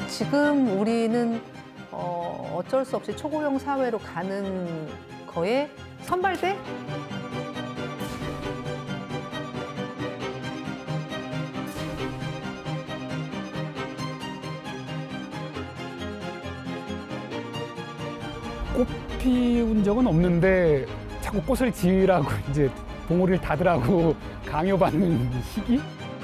지금 우리는 어쩔 수 없이 초고령 사회로 가는 거에 선발대? 꽃 피운 적은 없는데 자꾸 꽃을 지으라고 이제 봉우리를 닫으라고 강요받는 시기?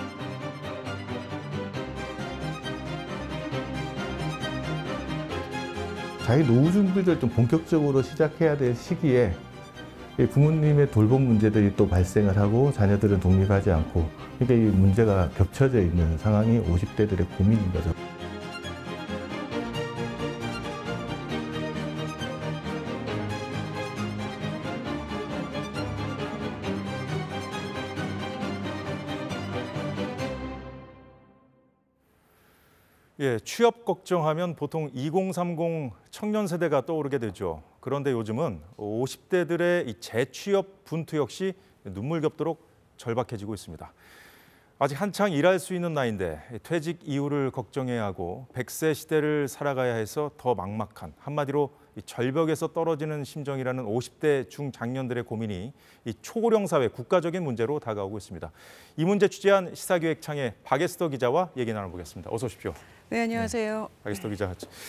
자기 노후 준비를 좀 본격적으로 시작해야 될 시기에 부모님의 돌봄 문제들이 또 발생을 하고 자녀들은 독립하지 않고 그러니까 이 문제가 겹쳐져 있는 상황이 50대들의 고민인 거죠. 예, 취업 걱정하면 보통 2030 청년 세대가 떠오르게 되죠. 그런데 요즘은 50대들의 이 재취업 분투 역시 눈물겹도록 절박해지고 있습니다. 아직 한창 일할 수 있는 나이인데 퇴직 이후를 걱정해야 하고 100세 시대를 살아가야 해서 더 막막한, 한마디로 이 절벽에서 떨어지는 심정이라는 50대 중장년들의 고민이 이 초고령 사회 국가적인 문제로 다가오고 있습니다. 이 문제 취재한 시사기획창의 박에스더 기자와 얘기 나눠보겠습니다. 어서 오십시오. 네, 안녕하세요. 네, 박에스더 기자.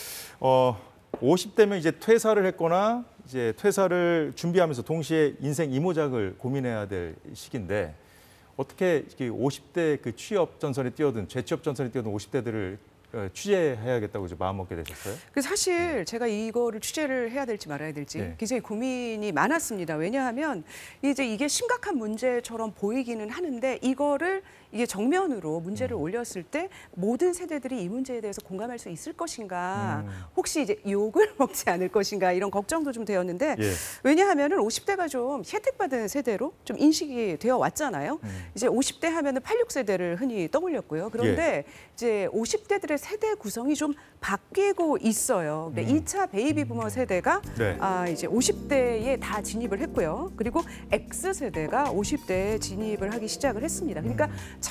50대면 이제 퇴사를 했거나 이제 퇴사를 준비하면서 동시에 인생 이모작을 고민해야 될 시기인데 어떻게 50대 그 취업 전선에 뛰어든 재취업 전선에 뛰어든 50대들을 취재해야겠다고 이제 마음먹게 되셨어요? 사실 제가 이거를 취재를 해야 될지 말아야 될지 굉장히 고민이 많았습니다. 왜냐하면 이제 이게 심각한 문제처럼 보이기는 하는데 이거를 이게 정면으로 문제를 올렸을 때 모든 세대들이 이 문제에 대해서 공감할 수 있을 것인가, 혹시 이제 욕을 먹지 않을 것인가 이런 걱정도 좀 되었는데 왜냐하면은 50대가 좀 혜택받은 세대로 좀 인식이 되어 왔잖아요. 이제 50대 하면은 86세대를 흔히 떠올렸고요. 그런데 이제 50대들의 세대 구성이 좀 바뀌고 있어요. 2차 베이비 부머 세대가 이제 50대에 다 진입을 했고요. 그리고 X세대가 50대에 진입을 하기 시작을 했습니다. 그러니까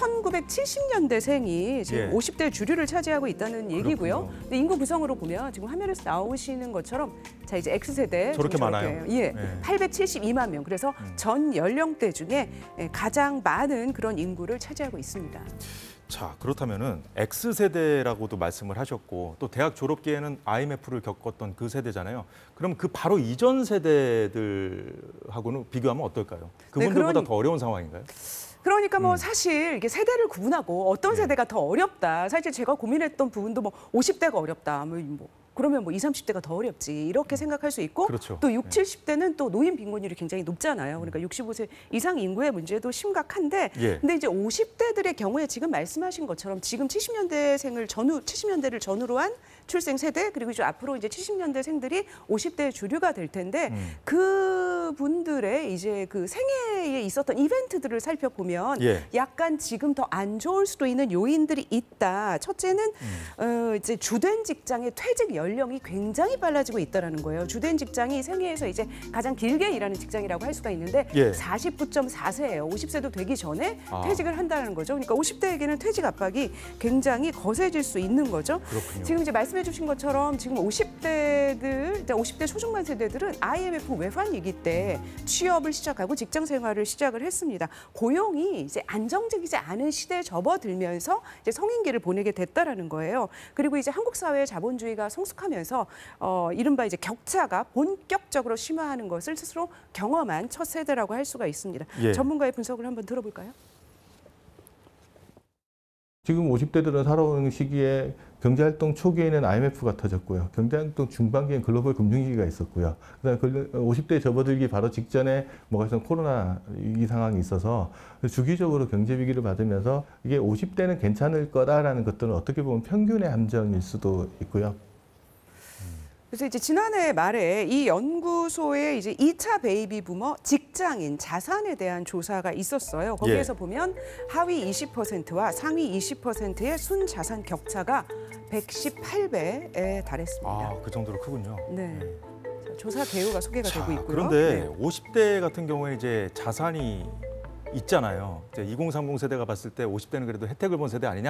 1970년대생이 지금 50대 주류를 차지하고 있다는 얘기고요. 근데 인구 구성으로 보면 지금 화면에서 나오시는 것처럼 자 이제 X세대 저렇게 많아요. 872만 명. 그래서 전 연령대 중에 가장 많은 그런 인구를 차지하고 있습니다. 자, 그렇다면은 X세대라고도 말씀을 하셨고 또 대학 졸업기에는 IMF를 겪었던 그 세대잖아요. 그럼 그 바로 이전 세대들하고는 비교하면 어떨까요? 그분들보다 더 어려운 상황인가요? 그러니까 뭐 사실 이게 세대를 구분하고 어떤 세대가 더 어렵다. 사실 제가 고민했던 부분도 뭐 50대가 어렵다. 그러면 뭐 20, 30대가 더 어렵지 이렇게 생각할 수 있고 또 60, 70대는 또 노인 빈곤율이 굉장히 높잖아요. 그러니까 65세 이상 인구의 문제도 심각한데 근데 이제 50대들의 경우에 지금 말씀하신 것처럼 지금 70년대를 전후로 한 출생 세대 그리고 이제 앞으로 이제 70년대생들이 50대의 주류가 될 텐데 그분들의 이제 그 생애에 있었던 이벤트들을 살펴보면 약간 지금 더 안 좋을 수도 있는 요인들이 있다. 첫째는 이제 주된 직장의 퇴직 연령이 굉장히 빨라지고 있다는 거예요. 주된 직장이 생애에서 이제 가장 길게 일하는 직장이라고 할 수가 있는데 49.4세예요. 50세도 되기 전에 퇴직을 한다는 거죠. 그러니까 50대에게는 퇴직 압박이 굉장히 거세질 수 있는 거죠. 그렇군요. 지금 이제 말씀해 주신 것처럼 지금 50대 초중반 세대들은 IMF 외환 위기 때 취업을 시작하고 직장 생활을 시작을 했습니다. 고용이 이제 안정적이지 않은 시대에 접어들면서 이제 성인기를 보내게 됐다라는 거예요. 그리고 이제 한국 사회의 자본주의가 성숙하면서 이른바 이제 격차가 본격적으로 심화하는 것을 스스로 경험한 첫 세대라고 할 수가 있습니다. 전문가의 분석을 한번 들어볼까요? 지금 50대들은 살아오는 시기에 경제활동 초기에는 IMF가 터졌고요. 경제활동 중반기엔 글로벌 금융위기가 있었고요. 그다음에 50대에 접어들기 바로 직전에 뭐가 있었던 코로나 위기 상황이 있어서 주기적으로 경제 위기를 받으면서 이게 50대는 괜찮을 거다라는 것들은 어떻게 보면 평균의 함정일 수도 있고요. 그래서 이제 지난해 말에 이 연구소에 이제 2차 베이비 부머 직장인 자산에 대한 조사가 있었어요. 거기에서 보면 하위 20%와 상위 20%의 순자산 격차가 118배에 달했습니다. 아, 그 정도로 크군요. 네. 조사 개요가 소개가 되고 있고요. 그런데 50대 같은 경우에 이제 자산이 있잖아요. 이제 2030 세대가 봤을 때 50대는 그래도 혜택을 본 세대 아니냐.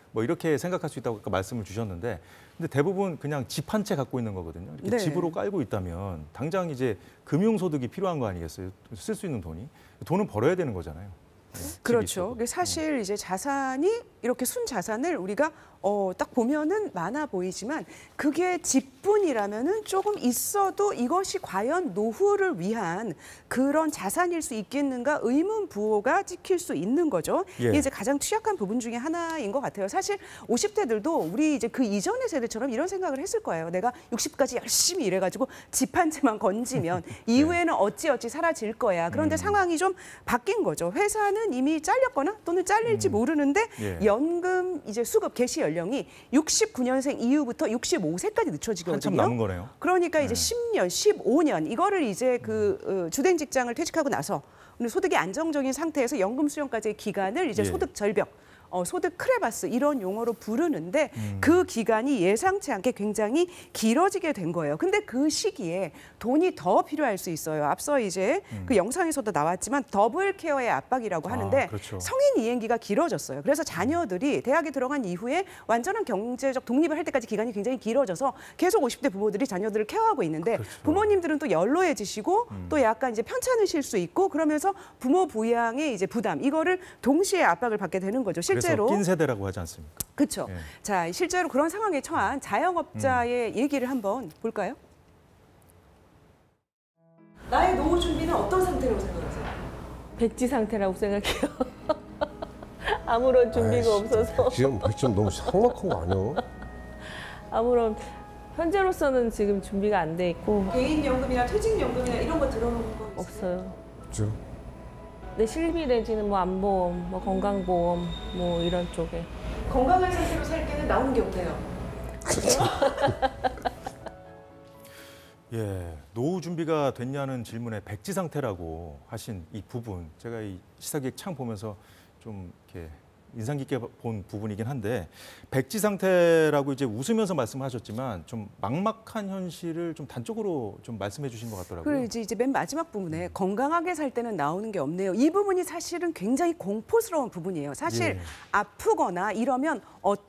뭐 이렇게 생각할 수 있다고 아까 말씀을 주셨는데 근데 대부분 그냥 집 한 채 갖고 있는 거거든요. 이렇게 네. 집으로 깔고 있다면 당장 이제 금융소득이 필요한 거 아니겠어요? 쓸 수 있는 돈이. 돈은 벌어야 되는 거잖아요. 네, 그렇죠. 사실 이제 자산이 이렇게 순자산을 우리가 딱 보면은 많아 보이지만 그게 집뿐이라면은 조금 있어도 이것이 과연 노후를 위한 그런 자산일 수 있겠는가 의문 부호가 찍힐 수 있는 거죠. 예. 이게 이제 가장 취약한 부분 중에 하나인 것 같아요. 사실 50대들도 우리 이제 그 이전의 세대처럼 이런 생각을 했을 거예요. 내가 60까지 열심히 일해가지고 집 한 채만 건지면 이후에는 어찌어찌 사라질 거야. 그런데 상황이 좀 바뀐 거죠. 회사는 이미 잘렸거나 또는 잘릴지 모르는데 예. 연금 이제 수급 개시 연령이 69년생 이후부터 65세까지 늦춰지거든요. 한참 남은 거네요. 그러니까 이제 10년, 15년 이거를 이제 그 주된 직장을 퇴직하고 나서 소득이 안정적인 상태에서 연금 수령까지의 기간을 이제 예. 소득 절벽, 소득 크레바스 이런 용어로 부르는데 그 기간이 예상치 않게 굉장히 길어지게 된 거예요. 근데 그 시기에 돈이 더 필요할 수 있어요. 앞서 이제 그 영상에서도 나왔지만 더블 케어의 압박이라고 하는데 그렇죠. 성인 이행기가 길어졌어요. 그래서 자녀들이 대학에 들어간 이후에 완전한 경제적 독립을 할 때까지 기간이 굉장히 길어져서 계속 50대 부모들이 자녀들을 케어하고 있는데 그렇죠. 부모님들은 또 연로해지시고 또 약간 이제 편찮으실 수 있고 그러면서 부모 부양의 이제 부담 이거를 동시에 압박을 받게 되는 거죠. 실제로 그래서 낀 세대라고 하지 않습니까? 그렇죠. 예. 자, 실제로 그런 상황에 처한 자영업자의 얘기를 한번 볼까요? 나의 노후 준비는 어떤 상태라고 생각하세요? 백지 상태라고 생각해요. 아무런 준비가 없어서. 지금 백지는 너무 삭막한 거 아니야? 아무런 현재로서는 지금 준비가 안 돼 있고 개인연금이나 퇴직연금이나 이런 거 들어놓은 거 없어요. 그죠? 내 실비 내지는 뭐 안보험, 뭐 건강보험, 뭐 이런 쪽에. 건강한 상태로 살 때는 나오는 게 없네요. 예, 노후 준비가 됐냐는 질문에 백지 상태라고 하신 이 부분, 제가 이 시사기획 창 보면서 좀 이렇게 인상 깊게 본 부분이긴 한데 백지 상태라고 이제 웃으면서 말씀하셨지만 좀 막막한 현실을 좀 단적으로 좀 말씀해 주신 것 같더라고요. 그리고 이제 맨 마지막 부분에 건강하게 살 때는 나오는 게 없네요. 이 부분이 사실은 굉장히 공포스러운 부분이에요. 사실 예. 아프거나 이러면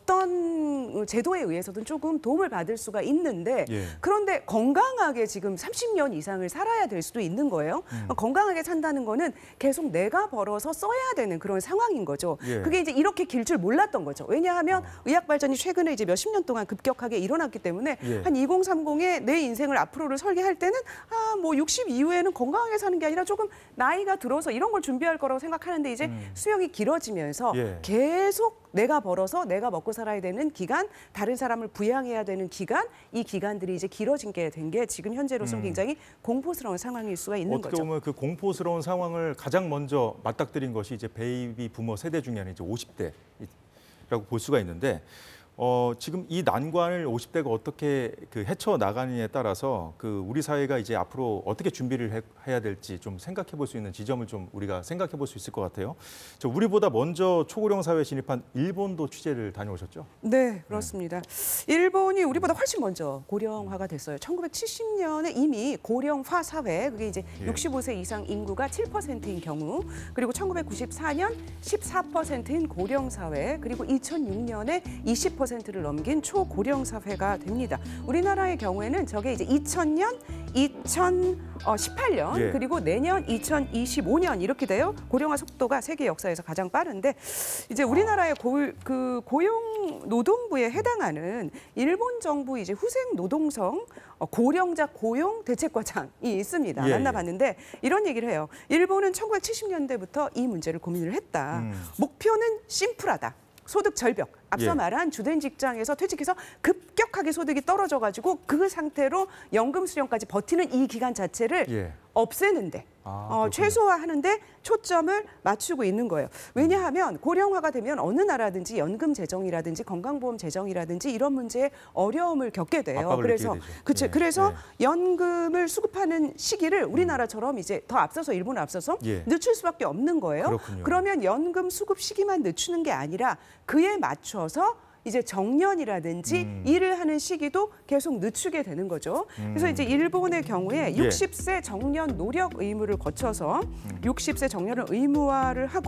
어떤 제도에 의해서든 조금 도움을 받을 수가 있는데 예. 그런데 건강하게 지금 30년 이상을 살아야 될 수도 있는 거예요. 건강하게 산다는 거는 계속 내가 벌어서 써야 되는 그런 상황인 거죠. 예. 그게 이제 이렇게 길 줄 몰랐던 거죠. 왜냐하면 의학 발전이 최근에 이제 몇십 년 동안 급격하게 일어났기 때문에 예. 한 2030에 내 인생을 앞으로를 설계할 때는 뭐 60 이후에는 건강하게 사는 게 아니라 조금 나이가 들어서 이런 걸 준비할 거라고 생각하는데 이제 수명이 길어지면서 예. 계속 내가 벌어서 내가 먹고 살아야 되는 기간, 다른 사람을 부양해야 되는 기간, 이 기간들이 이제 길어진 게 된 게 지금 현재로서는 굉장히 공포스러운 상황일 수가 있는 어떻게 거죠. 보면 그 공포스러운 상황을 가장 먼저 맞닥뜨린 것이 이제 베이비 부머 세대 중에 하나 이제 50대라고 볼 수가 있는데 지금 이 난관을 50대가 어떻게 그 헤쳐 나가느냐에 따라서 그 우리 사회가 이제 앞으로 어떻게 준비를 해야 될지 좀 생각해 볼 수 있는 지점을 좀 우리가 생각해 볼 수 있을 것 같아요. 우리보다 먼저 초고령 사회에 진입한 일본도 취재를 다녀오셨죠? 네, 그렇습니다. 일본이 우리보다 훨씬 먼저 고령화가 됐어요. 1970년에 이미 고령화 사회, 그게 이제 예. 65세 이상 인구가 7%인 경우, 그리고 1994년 14%인 고령 사회, 그리고 2006년에 20%를 넘긴 초고령 사회가 됩니다. 우리나라의 경우에는 저게 이제 2000년, 2018년, 예. 그리고 내년 2025년 이렇게 돼요. 고령화 속도가 세계 역사에서 가장 빠른데 이제 우리나라의 고용 노동부에 해당하는 일본 정부 이제 후생 노동성 고령자 고용 대책과장이 있습니다. 예, 만나봤는데 이런 얘기를 해요. 일본은 1970년대부터 이 문제를 고민을 했다. 목표는 심플하다. 소득 절벽. 앞서 예. 말한 주된 직장에서 퇴직해서 급격하게 소득이 떨어져가지고 그 상태로 연금 수령까지 버티는 이 기간 자체를 예. 없애는데 그렇군요. 최소화하는데 초점을 맞추고 있는 거예요. 왜냐하면 고령화가 되면 어느 나라든지 연금 재정이라든지 건강보험 재정이라든지 이런 문제에 어려움을 겪게 돼요. 압박을 그래서 느끼게 되죠. 그쵸. 예. 그래서 예. 연금을 수급하는 시기를 우리나라처럼 이제 더 앞서서 일본 앞서서 예. 늦출 수밖에 없는 거예요. 그렇군요. 그러면 연금 수급 시기만 늦추는 게 아니라 그에 맞춰서 이제 정년이라든지 일을 하는 시기도 계속 늦추게 되는 거죠. 그래서 이제 일본의 경우에 60세 정년 노력 의무를 거쳐서 60세 정년을 의무화를 하고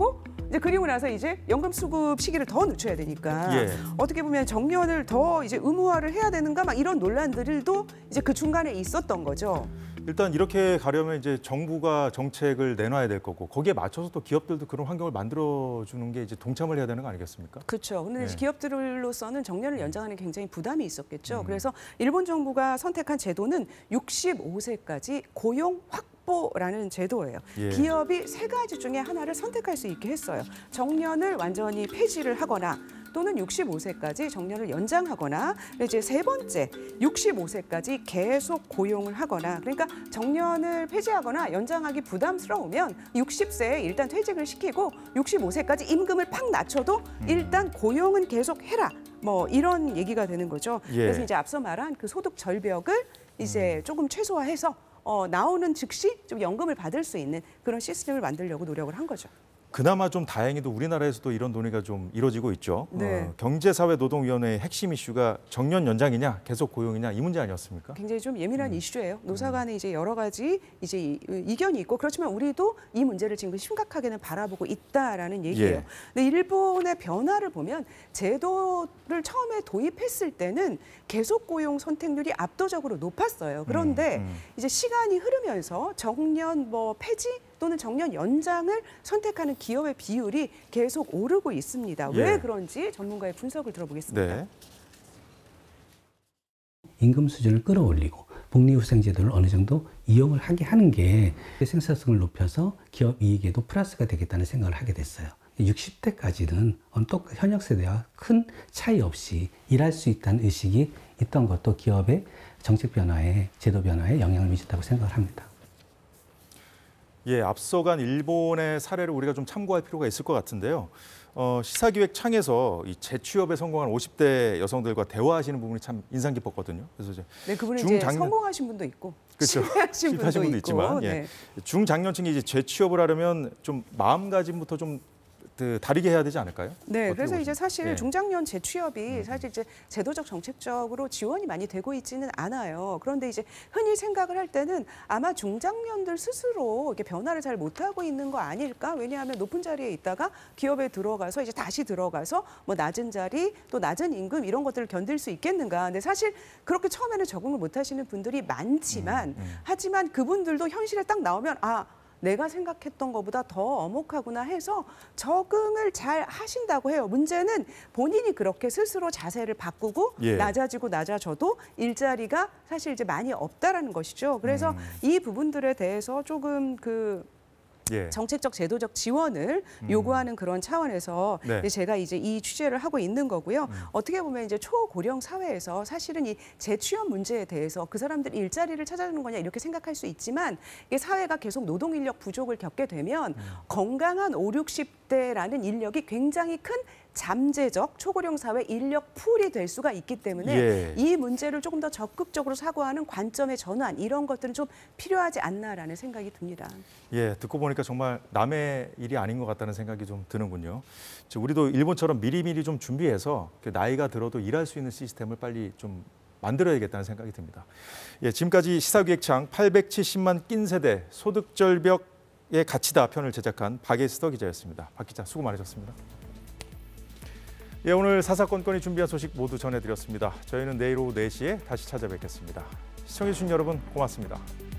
이제 그리고 나서 이제 연금 수급 시기를 더 늦춰야 되니까 예. 어떻게 보면 정년을 더 이제 의무화를 해야 되는가 막 이런 논란들도 이제 그 중간에 있었던 거죠. 일단 이렇게 가려면 이제 정부가 정책을 내놔야 될 거고 거기에 맞춰서 또 기업들도 그런 환경을 만들어주는 게 이제 동참을 해야 되는 거 아니겠습니까? 그렇죠. 근데 네. 기업들로서는 정년을 연장하는 게 굉장히 부담이 있었겠죠. 그래서 일본 정부가 선택한 제도는 65세까지 고용 확보라는 제도예요. 예. 기업이 세 가지 중에 하나를 선택할 수 있게 했어요. 정년을 완전히 폐지를 하거나 또는 65세까지 정년을 연장하거나 이제 세 번째 65세까지 계속 고용을 하거나 그러니까 정년을 폐지하거나 연장하기 부담스러우면 60세에 일단 퇴직을 시키고 65세까지 임금을 팍 낮춰도 일단 고용은 계속 해라. 뭐 이런 얘기가 되는 거죠. 예. 그래서 이제 앞서 말한 그 소득 절벽을 이제 조금 최소화해서 나오는 즉시 좀 연금을 받을 수 있는 그런 시스템을 만들려고 노력을 한 거죠. 그나마 좀 다행히도 우리나라에서도 이런 논의가 좀 이루어지고 있죠. 네. 경제사회노동위원회의 핵심 이슈가 정년 연장이냐 계속 고용이냐 이 문제 아니었습니까? 굉장히 좀 예민한 이슈예요. 노사 간에 이제 여러 가지 이제 이견이 있고 그렇지만 우리도 이 문제를 지금 심각하게는 바라보고 있다라는 얘기예요. 예. 근데 일본의 변화를 보면 제도를 처음에 도입했을 때는 계속 고용 선택률이 압도적으로 높았어요. 그런데 이제 시간이 흐르면서 정년 뭐 폐지 또는 정년 연장을 선택하는 기업의 비율이 계속 오르고 있습니다. 예. 왜 그런지 전문가의 분석을 들어보겠습니다. 네. 임금 수준을 끌어올리고 복리후생제도를 어느 정도 이용을 하게 하는 게 생산성을 높여서 기업 이익에도 플러스가 되겠다는 생각을 하게 됐어요. 60대까지는 또 현역 세대와 큰 차이 없이 일할 수 있다는 의식이 있던 것도 기업의 정책 변화에, 제도 변화에 영향을 미쳤다고 생각을 합니다. 예, 앞서간 일본의 사례를 우리가 좀 참고할 필요가 있을 것 같은데요. 시사기획창에서 이 재취업에 성공한 50대 여성들과 대화하시는 부분이 참 인상 깊었거든요. 그래서 이제 네, 그분은 이제 성공하신 분도 있고 그렇죠. 실패하신 분도 있지만 네. 중장년층이 이제 재취업을 하려면 좀 마음가짐부터 좀 다르게 해야 되지 않을까요? 네, 그래서 이제 사실 예. 중장년 재취업이 사실 이제 제도적 정책적으로 지원이 많이 되고 있지는 않아요. 그런데 이제 흔히 생각을 할 때는 아마 중장년들 스스로 이렇게 변화를 잘 못하고 있는 거 아닐까? 왜냐하면 높은 자리에 있다가 기업에 들어가서 이제 다시 들어가서 뭐 낮은 자리 또 낮은 임금 이런 것들을 견딜 수 있겠는가? 근데 사실 그렇게 처음에는 적응을 못하시는 분들이 많지만 하지만 그분들도 현실에 딱 나오면 내가 생각했던 것보다 더 엄혹하구나 해서 적응을 잘 하신다고 해요. 문제는 본인이 그렇게 스스로 자세를 바꾸고 예. 낮아져도 일자리가 사실 이제 많이 없다라는 것이죠. 그래서 이 부분들에 대해서 조금 예. 정책적 제도적 지원을 요구하는 그런 차원에서 네. 제가 이제 이 취재를 하고 있는 거고요. 어떻게 보면 이제 초고령 사회에서 사실은 이 재취업 문제에 대해서 그 사람들이 일자리를 찾아주는 거냐 이렇게 생각할 수 있지만 이게 사회가 계속 노동 인력 부족을 겪게 되면 건강한 5, 60대라는 인력이 굉장히 큰 잠재적 초고령 사회 인력 풀이 될 수가 있기 때문에 예. 이 문제를 조금 더 적극적으로 사고하는 관점의 전환 이런 것들은 좀 필요하지 않나라는 생각이 듭니다. 예, 듣고 보니까 정말 남의 일이 아닌 것 같다는 생각이 좀 드는군요. 우리도 일본처럼 미리미리 좀 준비해서 나이가 들어도 일할 수 있는 시스템을 빨리 좀 만들어야겠다는 생각이 듭니다. 예, 지금까지 시사기획창 870만 낀 세대 소득절벽의 가치다 편을 제작한 박예스더 기자였습니다. 박 기자 수고 많으셨습니다. 예, 오늘 사사건건이 준비한 소식 모두 전해드렸습니다. 저희는 내일 오후 4시에 다시 찾아뵙겠습니다. 시청해주신 여러분 고맙습니다.